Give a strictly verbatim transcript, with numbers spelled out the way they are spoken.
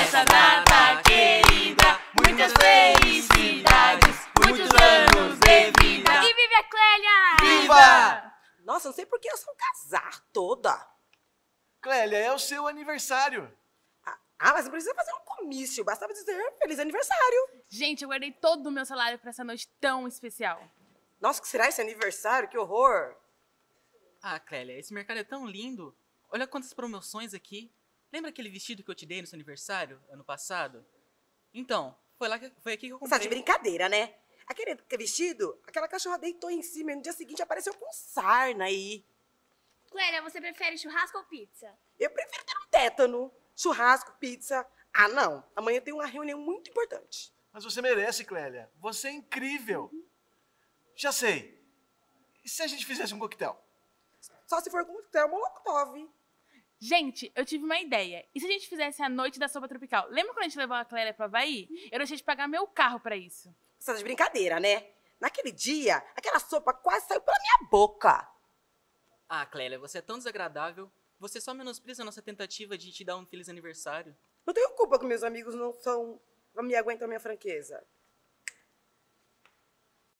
nessa data querida, muitas felicidades, muitos anos de vida. E vive a Clélia! Viva! Nossa, não sei por que essa algazarra toda. Clélia, é o seu aniversário. Ah, mas não precisa fazer um comício, bastava dizer feliz aniversário. Gente, eu guardei todo o meu salário pra essa noite tão especial. Nossa, que será esse aniversário? Que horror. Ah, Clélia, esse mercado é tão lindo. Olha quantas promoções aqui. Lembra aquele vestido que eu te dei no seu aniversário, ano passado? Então, foi, lá que, foi aqui que eu Você tá comprei. de brincadeira, né? Aquele vestido, aquela cachorra deitou em cima e no dia seguinte apareceu com sarna aí. Clélia, você prefere churrasco ou pizza? Eu prefiro ter um tétano, churrasco, pizza. Ah, não. Amanhã tem uma reunião muito importante. Mas você merece, Clélia. Você é incrível. Já sei. E se a gente fizesse um coquetel? Só se for com coquetel molotov. Gente, eu tive uma ideia. E se a gente fizesse a noite da sopa tropical? Lembra quando a gente levou a Clélia pro Havaí? Eu deixei de pagar meu carro pra isso. Você tá de brincadeira, né? Naquele dia, aquela sopa quase saiu pela minha boca. Ah, Clélia, você é tão desagradável. Você só menospreza a nossa tentativa de te dar um feliz aniversário. Não tenho culpa que meus amigos não são... não me aguentam a minha franqueza.